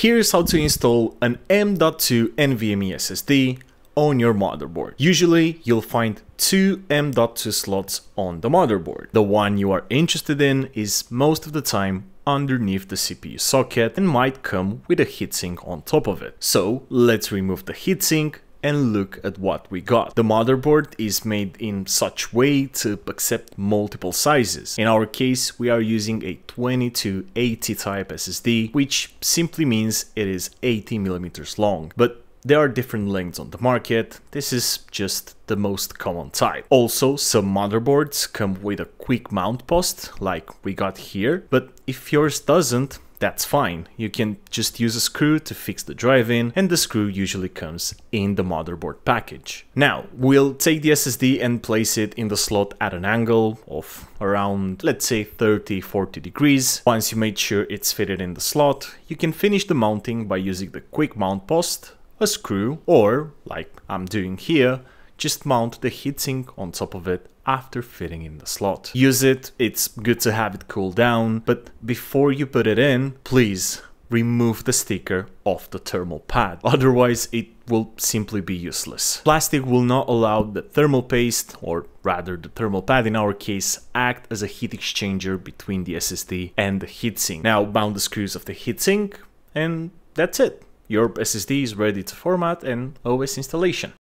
Here's how to install an M.2 NVMe SSD on your motherboard. Usually you'll find two M.2 slots on the motherboard. The one you are interested in is most of the time underneath the CPU socket and might come with a heatsink on top of it. So let's remove the heatsink and look at what we got. The motherboard is made in such way to accept multiple sizes. In our case, we are using a 2280 type SSD, which simply means it is 80mm long. But there are different lengths on the market. This is just the most common type. Also, some motherboards come with a quick mount post like we got here, but if yours doesn't, that's fine. You can just use a screw to fix the drive in, and the screw usually comes in the motherboard package. Now, we'll take the SSD and place it in the slot at an angle of around, let's say, 30-40 degrees. Once you made sure it's fitted in the slot, you can finish the mounting by using the quick mount post, a screw, or, like I'm doing here, just mount the heatsink on top of it after fitting in the slot. Use it, it's good to have it cool down, but before you put it in, please remove the sticker off the thermal pad, otherwise it will simply be useless. Plastic will not allow the thermal paste, or rather the thermal pad in our case, act as a heat exchanger between the SSD and the heatsink. Now mount the screws of the heatsink, and that's it. Your SSD is ready to format and OS installation.